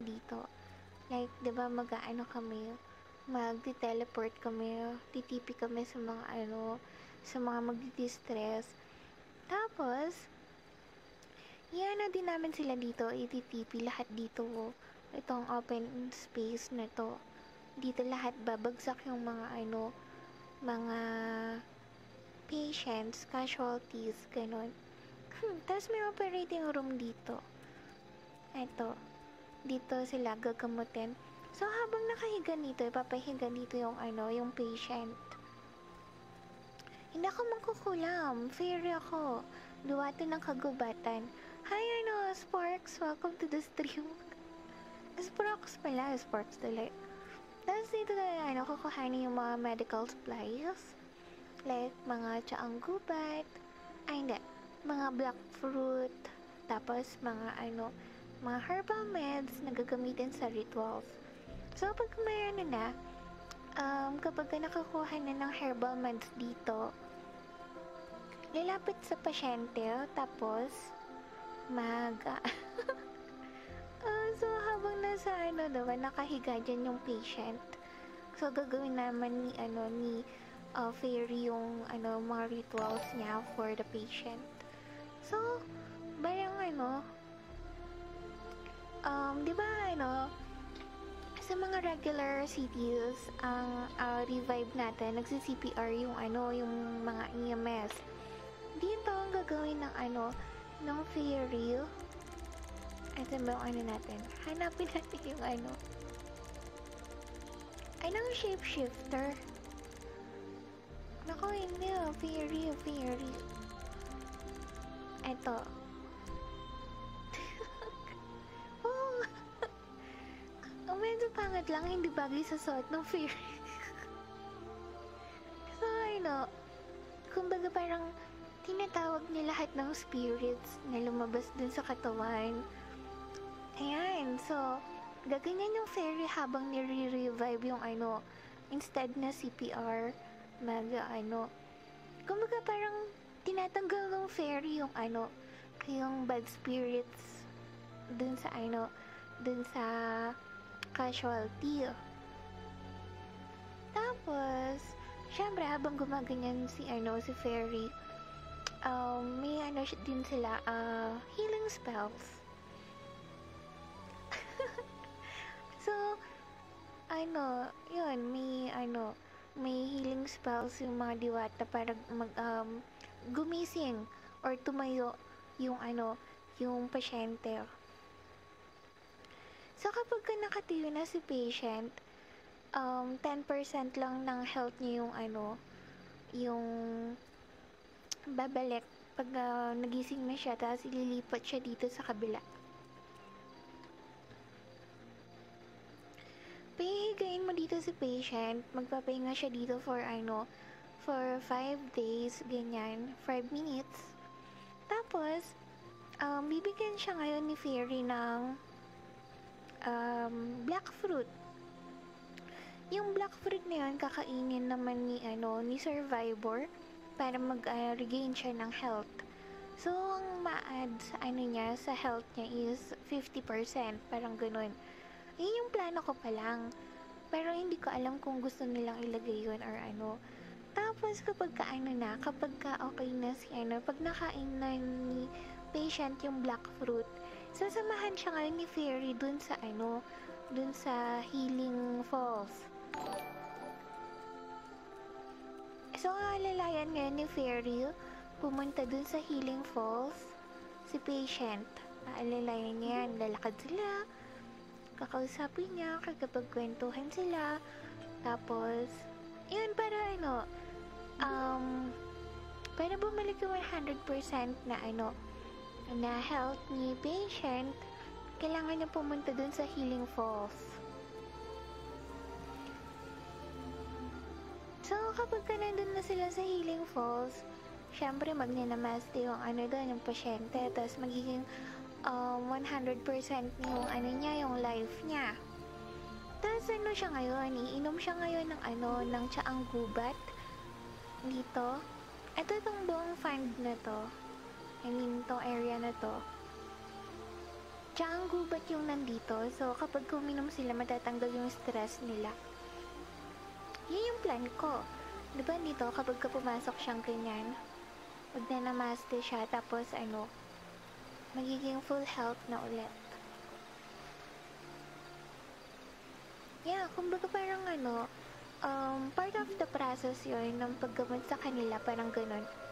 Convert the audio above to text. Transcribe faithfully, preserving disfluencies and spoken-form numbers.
dito. Like, 'di ba mag-aano kami, magte-teleport kami, titipi kami sa mga ano, sa mga magdi-distress. Tapos, i-ano din namin sila dito, ititipi lahat dito. Itong open space na 'to. Dito lahat babagsak yung mga ano, mga patients, casualties, gano'n. Tapos may operating room dito. Eto, dito sila gagamutin. So, habang nakahiga dito, ipapahiga dito yung ano, yung patient. Hindi ako magkukulam. Fairy ako. Duwate ng kagubatan. Hi, ano, Sparks. Welcome to the stream. Sparks pala. Sparks tuloy. Tapos dito na, ano, kukuhanin yung mga medical supplies. Like, mga tsaang gubat. Ay, hindi. Mga black fruit. Tapos, mga, ano, mga herbal meds na gagamitin sa rituals. So, pag may ano na, um, kapag nakakuha na ng herbal meds dito, lalapit sa pasyente, tapos, mag, uh, so, habang nasa, ano, diba, nakahiga dyan yung patient, so, gagawin naman ni, ano, ni, uh, Fairy yung, ano, mga rituals niya for the patient. So, parang, ano, um, di ba, ano, sa mga regular cities, ang uh, revive natin, nagsi-C P R yung, ano, yung mga E M S. Dito, ang gagawin ng, ano, ng Fairy, ito ba yung ano natin? Hanapin natin yung, ano, ay, ng shapeshifter. Naku, hindi, oh, Fairy, Fairy. Ito. Oh, ang medyo pangat lang, hindi bagay sa suot ng Fairy. So, ano, kumbaga parang tinatawag niya lahat ng spirits na lumabas dun sa katawan. Ayan, so, gaganyan yung Fairy habang nire-revive yung ano, instead na C P R, mag, ano, kumbaga parang tinatanggal ng Fairy yung ano, yung bad spirits dun sa ano, dun sa casualty. Tapos, syempre habang gumaganyan si ano, si Fairy, um, may ano din sila, uh, healing spells. So, ano, yun, may ano, may healing spells yung mga diwata para mag, um, gumising or tumayo yung ano, yung pasyente. So, kapag ka nakatayo na si patient, um, ten percent lang ng health niya yung ano, yung babalik pag uh, nagising na siya, tapos ililipat siya dito sa kabila. Pahihigain mo dito si patient, magpapahinga siya dito for ano, for five days, ganyan, five minutes. Tapos, um, bibigyan siya ngayon ni Fairy ng um, black fruit. Yung black fruit na yun, kakainin naman ni, ano, ni Survivor para mag-regain uh, siya ng health. So, ang ma-add sa ano niya, sa health niya is fifty percent, parang ganun. Yun yung plano ko pa lang. Pero hindi ko alam kung gusto nilang ilagay yun or ano. Tapos kapag ka ano na, kapag ka okay na si ano, pag nakain na ni patient yung black fruit, sasamahan siya ngayon ni Fairy dun sa ano, dun sa Healing Falls. So, alalayan ngayon ni Fairy, pumunta dun sa Healing Falls, si patient. Alalayan niya yan, lalakad sila, kakausapin niya, kagapagkwentuhan sila, tapos, yun, para ano, um, para bumalik yung one hundred percent na ano, na health ni patient, kailangan niya pumunta dun sa Healing Falls. So, kapag ka nandun na sila sa Healing Falls, syempre magnanamaste yung ano doon, yung pasyente, tapos magiging Um, one hundred percent yung ano niya, yung life niya. Tapos ano siya ngayon, iinom siya ngayon ng ano, ng tsaang gubat dito. Ito itong buong fund na to. I mean, itong area na to. Tsaka ang gubat yung nandito. So, kapag kuminom sila, matatanggal yung stress nila. Yun yung plan ko. Diba dito, kapag ka pumasok siyang ganyan, magnanamaste siya, tapos ano, magiging full health na ulit. Yeah, kumbaga parang ano, um, part of the process yun ng paggamot sa kanila, parang ganun.